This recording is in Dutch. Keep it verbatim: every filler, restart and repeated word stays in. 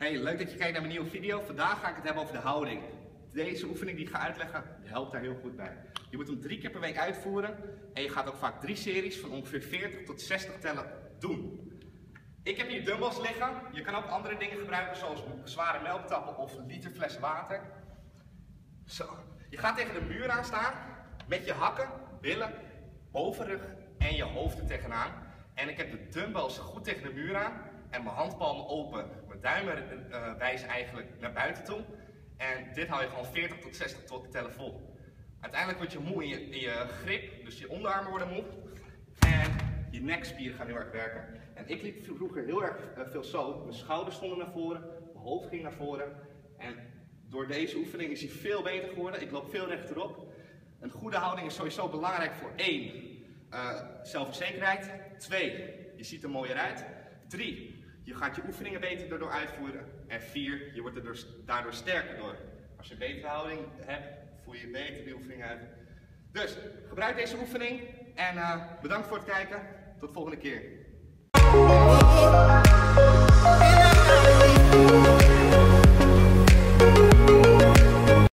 Hey, leuk dat je kijkt naar mijn nieuwe video. Vandaag ga ik het hebben over de houding. Deze oefening die ik ga uitleggen, helpt daar heel goed bij. Je moet hem drie keer per week uitvoeren en je gaat ook vaak drie series van ongeveer veertig tot zestig tellen doen. Ik heb hier dumbbells liggen. Je kan ook andere dingen gebruiken zoals zware melktappen of een liter fles water. Zo. Je gaat tegen de muur aan staan met je hakken, billen, bovenrug en je hoofd er tegenaan. En ik heb de dumbbells goed tegen de muur aan en mijn handpalmen open. Mijn duimen uh, wijzen eigenlijk naar buiten toe. En dit hou je gewoon veertig tot zestig tot tellen vol. Uiteindelijk word je moe in je, in je grip, dus je onderarmen worden moe. En je nekspieren gaan heel erg werken. En ik liep vroeger heel erg uh, veel zo. Mijn schouders stonden naar voren, mijn hoofd ging naar voren. En door deze oefening is hij veel beter geworden. Ik loop veel rechterop. Een goede houding is sowieso belangrijk voor één, uh, zelfverzekerheid. Twee, je ziet er mooier uit. Drie, je gaat je oefeningen beter daardoor uitvoeren. En vier, je wordt er daardoor sterker door. Als je een betere houding hebt, voel je je beter die oefening uit. Dus gebruik deze oefening en uh, bedankt voor het kijken. Tot de volgende keer.